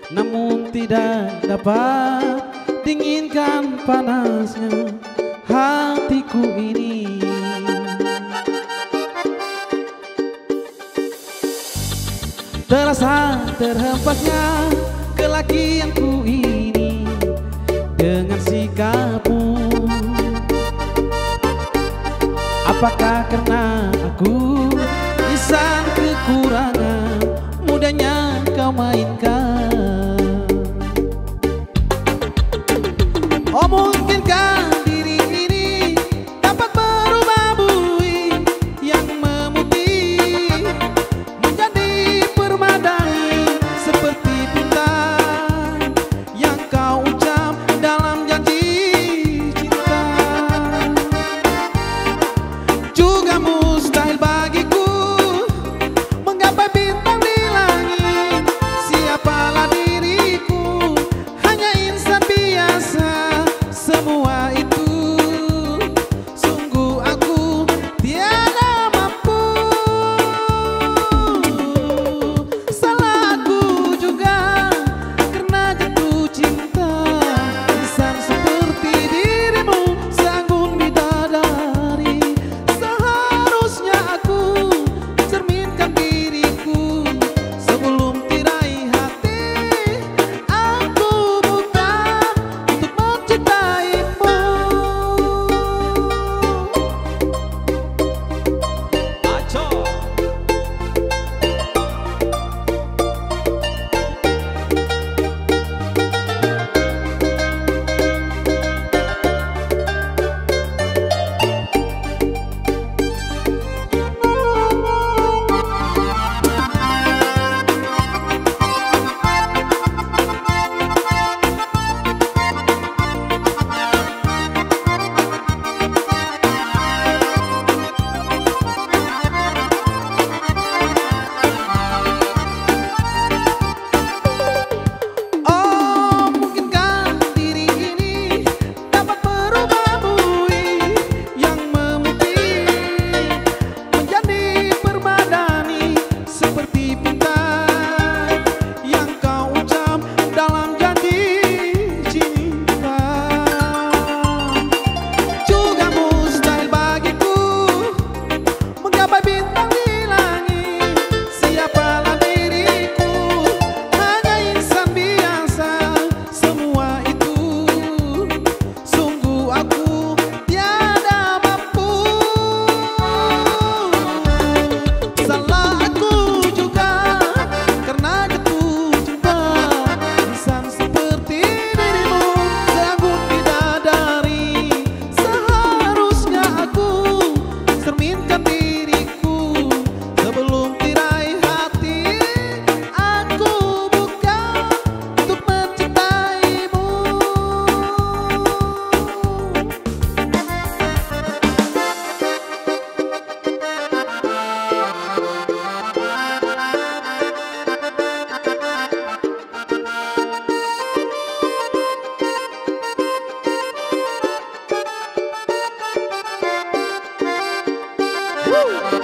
namun tidak dapat dinginkan panasnya hatiku ini. Terasa terhempasnya kelakianku ini dengan sikapmu. Apakah karena aku lisan kekurangan mudahnya kau mainkan? Oh mungkinkah diri ini dapat berubah bui yang memutih menjadi permadani seperti bintang yang kau ucap dalam janji cinta. Juga mustahil bagiku menggapai bintang di langit. Siapalah diriku, hanya insan biasa. Semua itu sungguh aku tiada mampu. Salah aku juga karena jatuh cinta. Insan seperti dirimu seanggun bidadari. Seharusnya aku cerminkan diriku sebelum tirai hati. Aku bukan untuk mencintaimu. Aco. Oh mungkinkah diri ini dapat berubah bui yang memutih menjadi permadani seperti bintang yang kau ucap dalam janji cinta. Juga mustahil bagiku menggapai bintang di langit. Siapalah diriku, hanya insan biasa. Semua itu sungguh aku tiada mampu. Salah aku juga karena jatuh cinta. Insan seperti dirimu seanggun bidadari. Seharusnya aku cerminkan diriku sebelum tirai hati. Aku bukan untuk mencintaimu. Woo!